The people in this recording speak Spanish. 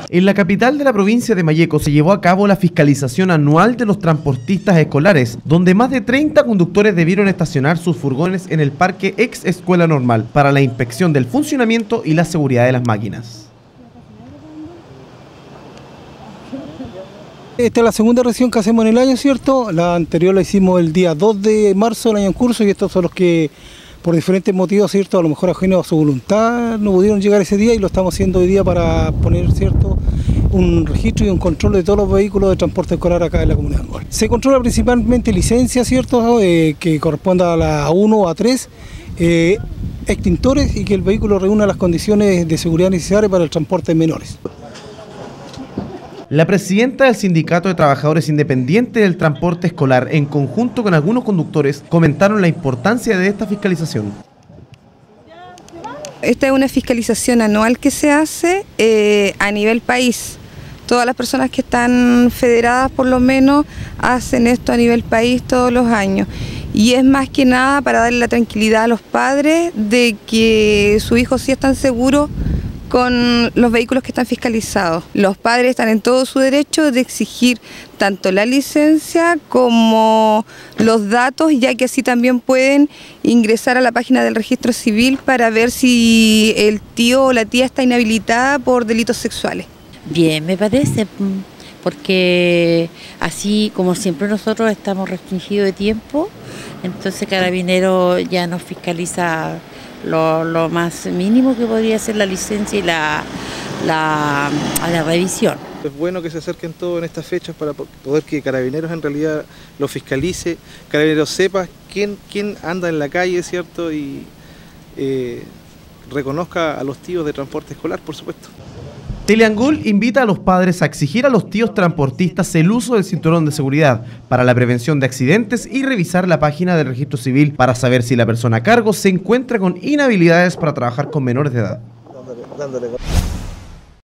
En la capital de la provincia de Malleco se llevó a cabo la fiscalización anual de los transportistas escolares, donde más de 30 conductores debieron estacionar sus furgones en el parque ex Escuela Normal para la inspección del funcionamiento y la seguridad de las máquinas. Esta es la segunda revisión que hacemos en el año, ¿cierto? La anterior la hicimos el día 2 de marzo del año en curso y estos son los que por diferentes motivos, ¿cierto? A lo mejor ajenos a su voluntad no pudieron llegar ese día y lo estamos haciendo hoy día para poner, ¿cierto?, un registro y un control de todos los vehículos de transporte escolar acá en la comunidad de Angol. Se controla principalmente licencia, ¿cierto?, que corresponda a la A1 o A3, extintores y que el vehículo reúna las condiciones de seguridad necesarias para el transporte de menores. La presidenta del Sindicato de Trabajadores Independientes del Transporte Escolar, en conjunto con algunos conductores, comentaron la importancia de esta fiscalización. Esta es una fiscalización anual que se hace a nivel país. Todas las personas que están federadas por lo menos hacen esto a nivel país todos los años. Y es más que nada para darle la tranquilidad a los padres de que sus hijos sí están seguros con los vehículos que están fiscalizados. Los padres están en todo su derecho de exigir tanto la licencia como los datos, ya que así también pueden ingresar a la página del registro civil para ver si el tío o la tía está inhabilitada por delitos sexuales. Bien, me parece, porque así como siempre nosotros estamos restringidos de tiempo, entonces Carabineros ya nos fiscaliza lo más mínimo que podría ser la licencia y la revisión. Es bueno que se acerquen todos en estas fechas para poder que Carabineros en realidad lo fiscalice, Carabineros sepa quién anda en la calle, ¿cierto? Y reconozca a los tíos de transporte escolar, por supuesto. Teleangol invita a los padres a exigir a los tíos transportistas el uso del cinturón de seguridad para la prevención de accidentes y revisar la página del registro civil para saber si la persona a cargo se encuentra con inhabilidades para trabajar con menores de edad. Dándole.